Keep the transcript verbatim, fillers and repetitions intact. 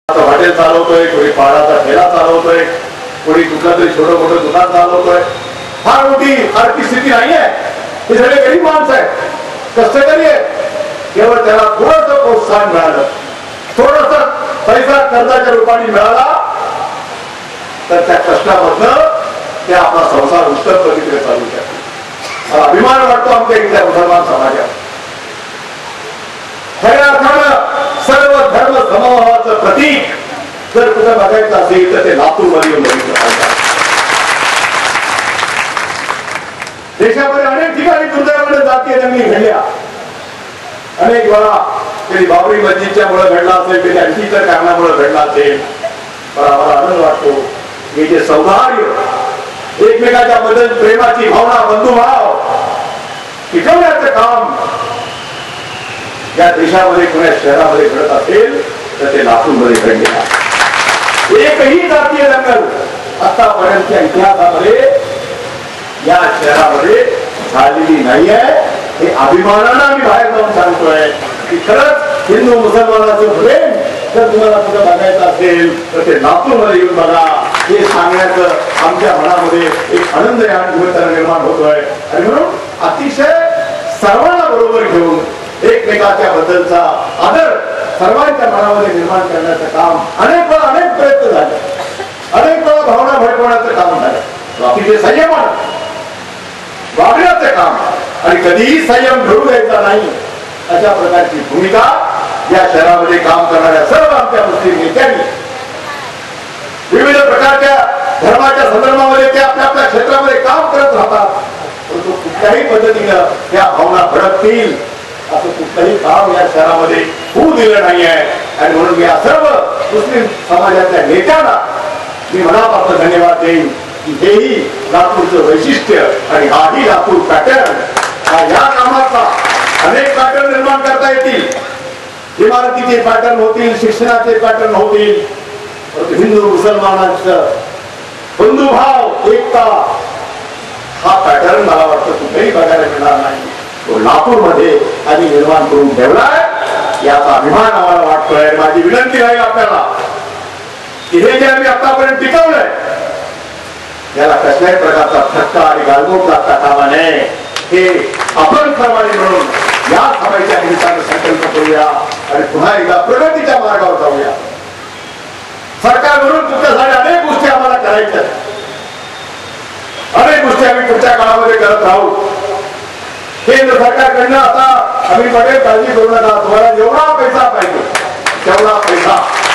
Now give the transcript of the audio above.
Hotel चालवतोय, कोणी पाडाचा ठेला चालवतोय, कोणी कुठलं तरी छोटं मोठं दुकान चालवतोय. फार मोठी आर्थिक स्थिती नाहीये. हे सगळे गरीब माणसं आहेत, कष्टकरी आहेत. केवळ त्याला थोडंसं प्रोत्साहन मिळालं, थोडंसं पैसा कर्जाच्या रूपाने मिळाला तर त्या कष्टामधनं ते आपला संसार उत्तम पद्धतीने चालू शकतो. मला अभिमान वाटतो आमच्या इथल्या मुसलमान समाजात. खऱ्या अर्थानं सर्व धर्म समभावाचं प्रतीक जर कुठं बघायचं असेल तर ते लातूर मध्ये येऊन बघितलं पाहिजे. देशामध्ये अनेक ठिकाणी दुर्दैवाने जातीय दंगली घडल्या. अनेक वेळा कधी बाबरी मस्जिदच्या मुळे घडला असेल, कधी आणखी इतर कारणामुळे घडला असेल. पण आम्हाला आनंद वाटतो हे जे सौहार्द, एकमेकाच्या बद्दल प्रेमाची भावना, बंधुभाव टिकवण्याचं काम या देशामध्ये पुण्या शहरामध्ये घडत असेल तर ते लातूरमध्ये घडले आहे. एकही जातीय दंगल आतापर्यंतच्या इतिहासामध्ये या शहरामध्ये झालेली नाही आहे. हे अभिमानानं आम्ही बाहेर जाऊन सांगतोय की खरंच हिंदू मुसलमानाचं प्रेम जर तुम्हाला कुठं बघायचं असेल तर ते लातूरमध्ये येऊन बघा. हे सांगण्याचं आमच्या मनामध्ये एक आनंद या निर्माण होतोय. आणि म्हणून अतिशय सर्वांना बरोबर घेऊन एकमेकाच्या बद्दलचा आदर सर्वांच्या मनामध्ये निर्माण करण्याचं काम अनेक वेळा अनेक प्रयत्न झाले, अनेक वेळा भावना भडकवण्याचं काम झालं. अतिशय संयमानं वागण्याचं काम आणि कधीही संयम ठेवू द्यायचा नाही अशा प्रकारची भूमिका या शहरामध्ये काम करणाऱ्या सर्व आमच्या मुस्लिम नेत्यांनी विविध प्रकारच्या धर्माच्या संदर्भामध्ये ते आपल्या आपल्या क्षेत्रामध्ये काम करत राहतात. परंतु कुठल्याही पद्धतीनं त्या भावना भडकतील असं कुठलंही काम या शहरामध्ये होऊ दिलं नाही आहे. आणि म्हणून या सर्व मुस्लिम समाजाच्या नेत्यांना मी मनापासून धन्यवाद देईन की हेही लातूरचं वैशिष्ट्य आणि हाही लातूर पॅटर्न हा या कामाचा अनेक पॅटर्न निर्माण करता येतील. इमारतीचे पॅटर्न होतील, शिक्षणाचे पॅटर्न होतील, परंतु हिंदू मुसलमानांचं बंधुभाव, एकता हा पॅटर्न मला वाटतं कुठेही बघायला मिळणार नाही. तो लातूर मध्ये आधी निर्माण करून ठेवलाय याचा अभिमान आम्हाला वाटतोय. माझी विनंती राहील आपल्याला की हे जे आम्ही आतापर्यंत टिकवलंय याला कसल्याही प्रकारचा फटका आणि गालबोट लागता कामा नये. हे आपण सर्वांनी म्हणून या सभेच्या निमित्तानं संकल्प करूया आणि पुन्हा एकदा प्रगतीच्या मार्गावर जाऊया. सरकार म्हणून तुमच्यासाठी अनेक गोष्टी आम्हाला करायच्या, अनेक गोष्टी आम्ही पुढच्या काळामध्ये करत राहू. केंद्र सरकारकडनं आता आम्ही बघेल, काळजी करू नका, तुम्हाला जेवढा पैसा पाहिजे तेवढा पैसा